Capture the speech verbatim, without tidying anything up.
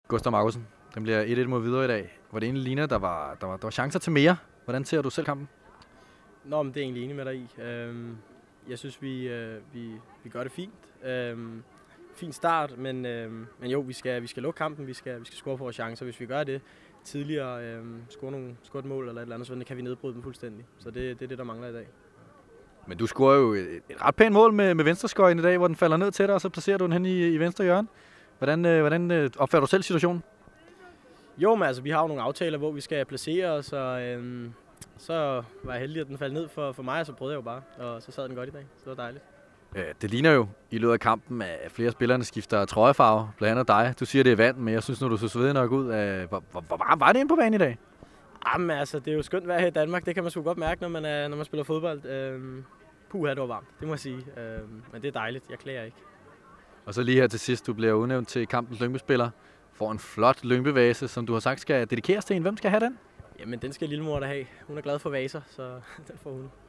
Gustav Markussen, den bliver et et mod videre i dag, hvor det egentlig ligner, der var, der var, der var chancer til mere. Hvordan ser du selv kampen? Nå, men det er egentlig enig med dig i. Øhm, jeg synes, vi, øh, vi, vi gør det fint. Øhm, fin start, men, øhm, men jo, vi skal, vi skal lukke kampen, vi skal, vi skal score på vores chancer. Hvis vi gør det tidligere, øhm, score, nogle, score et mål eller et eller andet, så kan vi nedbryde dem fuldstændig. Så det, det er det, der mangler i dag. Men du scorer jo et, et ret pænt mål med, med venstreskøjen i dag, hvor den falder ned til dig, og så placerer du den hen i, i venstre hjørne. Hvordan, øh, hvordan øh, opfatter du selv situationen? Jo, men altså, vi har jo nogle aftaler, hvor vi skal placere os, og øhm, så var jeg heldig, at den faldt ned for, for mig, og så prøvede jeg jo bare, og så sad den godt i dag. Så det var dejligt. Øh, det ligner jo i løbet af kampen, at flere spillerne skifter trøjefarve, blandt andet dig. Du siger, det er vand, men jeg synes, når du så svedig nok ud, øh, hvor, hvor, hvor varmt var det inde på banen i dag? Jamen altså, det er jo skønt vejr her i Danmark, det kan man sgu godt mærke, når man, er, når man spiller fodbold. Øhm, puha, det var varmt, det må jeg sige. Øhm, men det er dejligt, jeg klager ikke. Og så lige her til sidst, du bliver udnævnt til kampens Lyngby-spiller. Får en flot Lyngby-vase, som du har sagt skal dedikeres til en. Hvem skal have den? Jamen, den skal lillemor da have. Hun er glad for vaser, så den får hun.